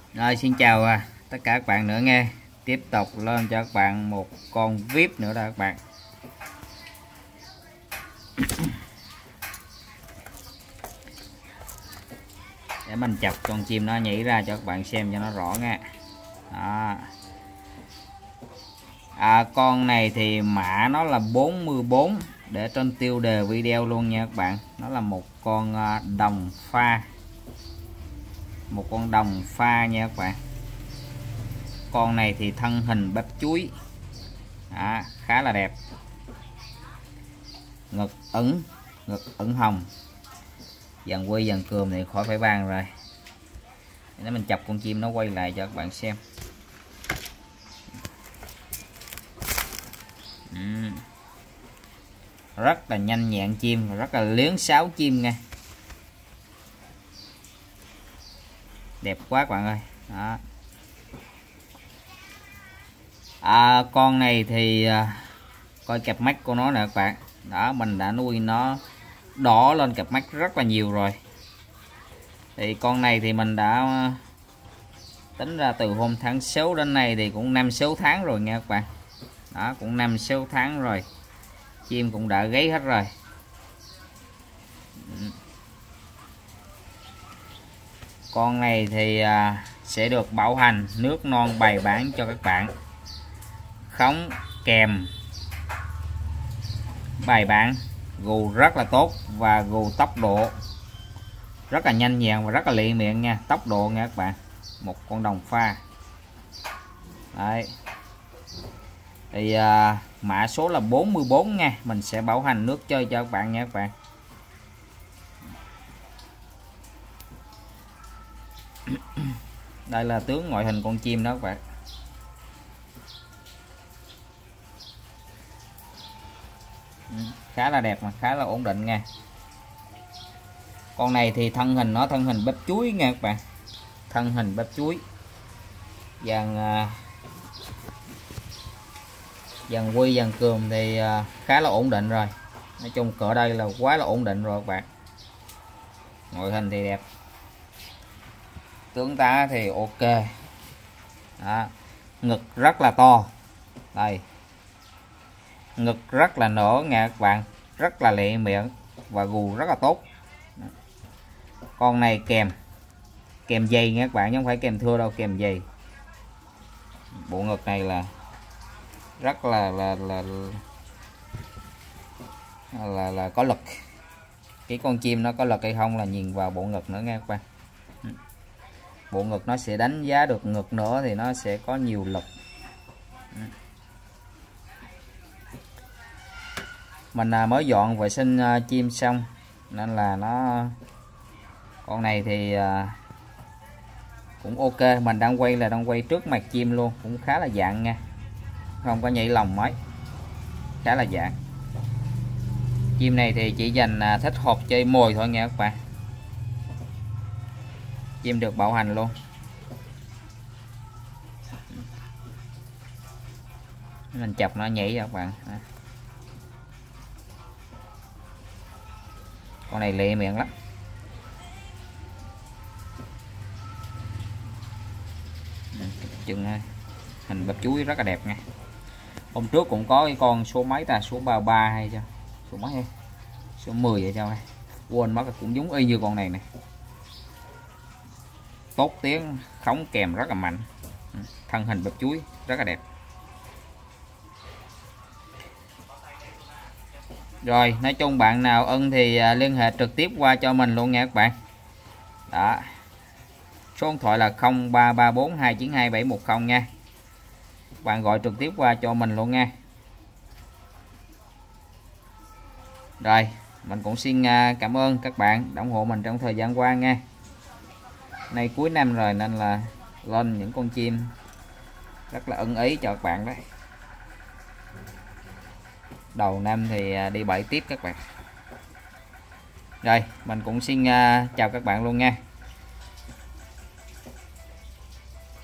Rồi xin chào tất cả các bạn nữa nghe. Tiếp tục lên cho các bạn một con VIP nữa đó các bạn. Để mình chọc con chim nó nhảy ra cho các bạn xem cho nó rõ nha. Đó. Con này thì mã nó là 44 để trên tiêu đề video luôn nha các bạn. Nó là một con đồng pha. Một con đồng pha nha các bạn. Con này thì thân hình bắp chuối. Khá là đẹp. Ngực ửng hồng. Dàn quay dàn cườm thì khỏi phải bàn rồi. Để mình chọc con chim nó quay lại cho các bạn xem. Rất là nhanh nhẹn chim, rất là liếng sáo chim nha. Đẹp quá các bạn ơi. Đó. Con này thì coi cặp mắt của nó nè các bạn. Đó, mình đã nuôi nó đỏ lên cặp mắt rất là nhiều rồi. Thì con này thì mình đã tính ra từ hôm tháng 6 đến nay thì cũng 5-6 tháng rồi nha các bạn. Đó, cũng 5-6 tháng rồi. Chim cũng đã gáy hết rồi. Con này thì sẽ được bảo hành nước non bày bán cho các bạn. Khống kèm bài bản, gù rất là tốt và gù tốc độ rất là nhanh nhẹn và rất là lị miệng nha. Tốc độ nha các bạn. Một con đồng pha. Đấy. Thì mã số là 44 nha. Mình sẽ bảo hành nước chơi cho các bạn nha các bạn. Đây là tướng ngoại hình con chim đó các bạn. Khá là đẹp mà khá là ổn định nha. Con này thì thân hình nó thân hình bắp chuối nha các bạn. Thân hình bắp chuối. Dàn quy dàn cườm thì khá là ổn định rồi. Nói chung cỡ đây là quá là ổn định rồi các bạn. Ngoại hình thì đẹp. Tướng tá thì ok. Đó. Ngực rất là to. Đây. Ngực rất là nở nha các bạn. Rất là lẹ miệng và gù rất là tốt. Con này kèm dây nha các bạn, chứ không phải kèm thưa đâu, kèm dây. Bộ ngực này là rất là có lực. Cái con chim nó có lực hay không là nhìn vào bộ ngực nữa nha các bạn. Bộ ngực nó sẽ đánh giá được ngực nữa thì nó sẽ có nhiều lực. Mình mới dọn vệ sinh chim xong nên là con này thì cũng ok. Mình đang quay trước mặt chim luôn, cũng khá là dạng nha, không có nhảy lồng mấy, khá là dạng. Chim này thì chỉ dành thích hợp chơi mồi thôi nha các bạn. Chim được bảo hành luôn. Mình chọc nó nhảy cho các bạn. Con này lẹ miệng lắm. Chừng hình bắp chuối rất là đẹp nha. Hôm trước cũng có cái con số mấy ta, số 33 hay sao, số mấy hay số 10 vậy sao, quên mất, cũng giống y như con này nè. Tốt tiếng, khống kèm rất là mạnh. Thân hình bắp chuối rất là đẹp. Rồi, nói chung bạn nào ưng thì liên hệ trực tiếp qua cho mình luôn nha các bạn. Đó. Số điện thoại là 0334292710 nha. Bạn gọi trực tiếp qua cho mình luôn nha. Rồi, mình cũng xin cảm ơn các bạn ủng hộ mình trong thời gian qua nha. Nay cuối năm rồi nên là lên những con chim rất là ưng ý cho các bạn đấy. Đầu năm thì đi bẫy tiếp các bạn. Rồi, mình cũng xin chào các bạn luôn nha.